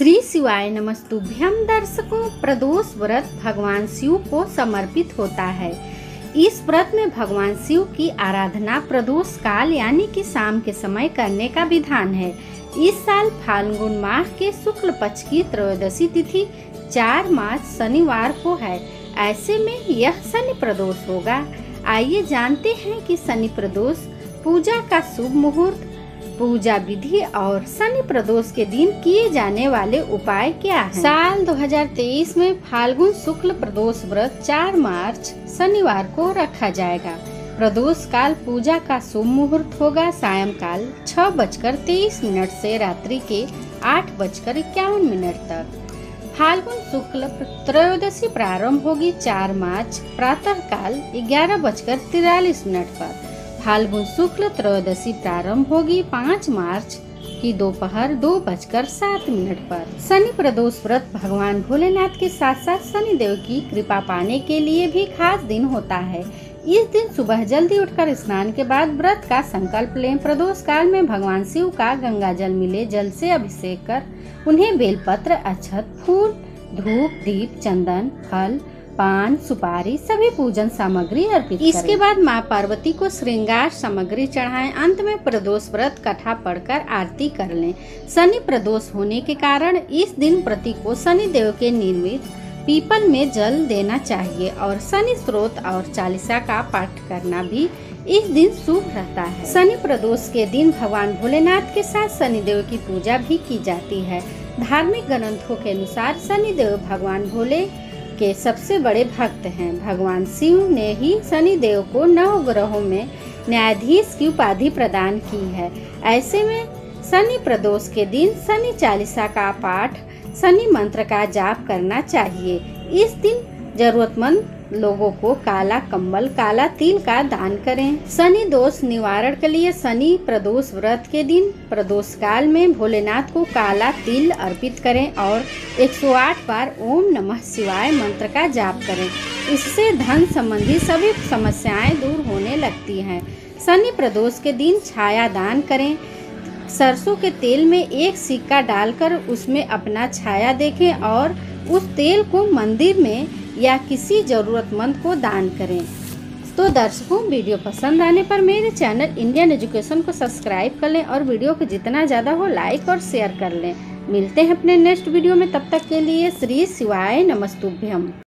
श्री शिवाय नमस्तुभ्यम। दर्शकों, प्रदोष व्रत भगवान शिव को समर्पित होता है। इस व्रत में भगवान शिव की आराधना प्रदोष काल यानी कि शाम के समय करने का विधान है। इस साल फाल्गुन माह के शुक्ल पक्ष की त्रयोदशी तिथि 4 मार्च शनिवार को है। ऐसे में यह शनि प्रदोष होगा। आइए जानते हैं कि शनि प्रदोष पूजा का शुभ मुहूर्त, पूजा विधि और शनि प्रदोष के दिन किए जाने वाले उपाय क्या हैं। साल 2023 में फाल्गुन शुक्ल प्रदोष व्रत 4 मार्च शनिवार को रखा जाएगा। प्रदोष काल पूजा का शुभ मुहूर्त होगा सायंकाल 6:23 से रात्रि के 8:51 तक। फाल्गुन शुक्ल त्रयोदशी प्रारंभ होगी 4 मार्च प्रातः काल 11:43 पर। फाल्गुन शुक्ल त्रयोदशी प्रारंभ होगी 5 मार्च की दोपहर 2:07 पर। शनि प्रदोष व्रत भगवान भोलेनाथ के साथ साथ शनि देव की कृपा पाने के लिए भी खास दिन होता है। इस दिन सुबह जल्दी उठकर स्नान के बाद व्रत का संकल्प लें। प्रदोष काल में भगवान शिव का गंगा जल मिले जल से अभिषेक कर उन्हें बेलपत्र, अक्षत, फूल, धूप, दीप, चंदन, फल, पान, सुपारी सभी पूजन सामग्री अर्पित करें। इसके बाद माँ पार्वती को श्रृंगार सामग्री चढ़ाएं। अंत में प्रदोष व्रत कथा पढ़कर आरती कर लें। शनि प्रदोष होने के कारण इस दिन प्रति को शनि देव के निर्मित पीपल में जल देना चाहिए और शनि स्त्रोत और चालीसा का पाठ करना भी इस दिन शुभ रहता है। शनि प्रदोष के दिन भगवान भोलेनाथ के साथ शनि देव की पूजा भी की जाती है। धार्मिक ग्रंथों के अनुसार शनि देव भगवान भोले के सबसे बड़े भक्त हैं। भगवान शिव ने ही शनि देव को 9 ग्रहों में न्यायाधीश की उपाधि प्रदान की है। ऐसे में शनि प्रदोष के दिन शनि चालीसा का पाठ, शनि मंत्र का जाप करना चाहिए। इस दिन जरूरतमंद लोगों को काला कंबल, काला तिल का दान करें। शनि दोष निवारण के लिए शनि प्रदोष व्रत के दिन प्रदोष काल में भोलेनाथ को काला तिल अर्पित करें और 108 बार ओम नमः शिवाय मंत्र का जाप करें। इससे धन संबंधी सभी समस्याएं दूर होने लगती हैं। शनि प्रदोष के दिन छाया दान करें। सरसों के तेल में 1 सिक्का डालकर उसमें अपना छाया देखें और उस तेल को मंदिर में या किसी जरूरतमंद को दान करें। तो दर्शकों, वीडियो पसंद आने पर मेरे चैनल इंडियन एजुकेशन को सब्सक्राइब कर लें और वीडियो को जितना ज़्यादा हो लाइक और शेयर कर लें। मिलते हैं अपने नेक्स्ट वीडियो में, तब तक के लिए श्री शिवाय नमस्तुभ्यम।